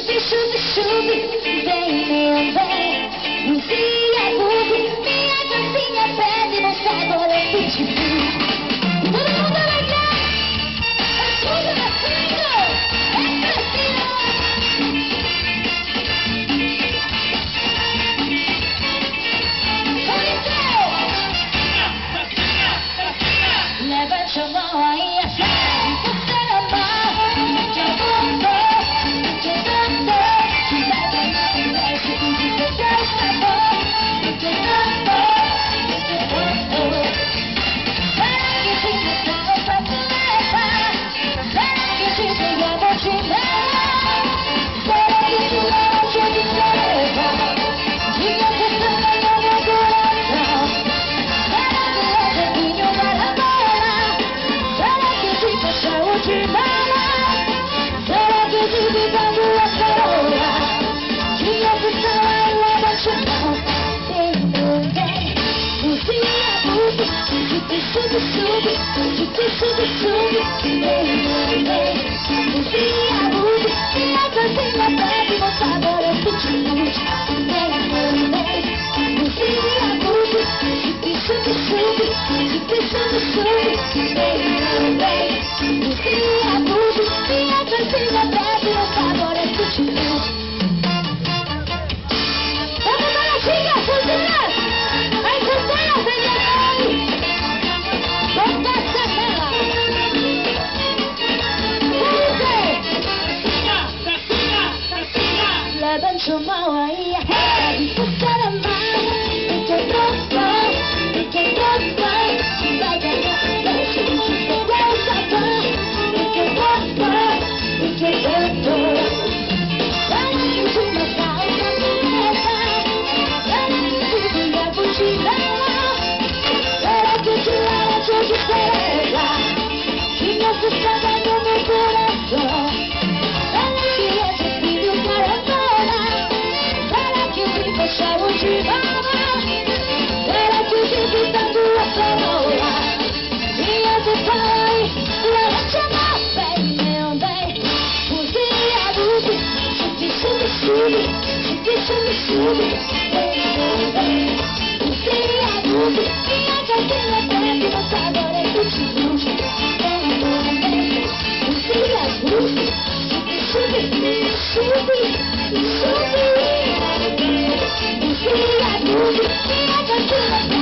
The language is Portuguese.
chuve, vem, meu bem. Lucia, Lucy, minha dancinha pede no sabor é pitbull. Todo mundo legal, é tudo nascendo, é crescendo. Levante a mão aí, assim, você na mão, que eu vou ver, que eu vou ver, que vai ganhar o resto, que você Deus na mão, que eu vou ver, que eu vou ver. Será que te mostrar pra te levar? Será que te pegar, vou te levar? Será que te levar, vou te levar? Que você está no meu coração. Será que é vinho vai namorar? Será que te paixão te bala? Será que te bebendo a coroa? Que opção é levante a mão? Tem ninguém. Lucia, Lucy, sube, sube, sube, sube, sube, sube. Tem ninguém. Lucia, Lucy, minha dancinha bebe no sabor é pitbull. Tem ninguém. Lucia, Lucy, sube, sube, sube, sube, sube, sube. Tem ninguém. Lucia, Lucy, minha dancinha bebe no sabor é pitbull. Vamos lá, chica, funciona! Vai funcionar, vem vamos passar nela! Levante a mão aí, pode puxar a mão. E quem gostou, e quem gostou, vai ganhar um beijo e te pegar o sabor. E quem gostou, e quem gostou, será que te mostrar outra beleza? Será que te brilhar por te levar? Será que te levar de diferença? Que você está no meu coração. Será que é difícil caramba? Será que te paixão te bala? Será que te gritando a coroa? Minha pai, levante a mão, vem, meu bem. Lucia, Lucy, sube, sube, sube, sube, sube, sube. Vem, meu bem. Lucia, Lucy, minha dancinha bebe no sabor é pitbull. Vem, meu bem. Lucia, Lucy, sube, sube, sube, sube. Lucia, Lucy, minha dancinha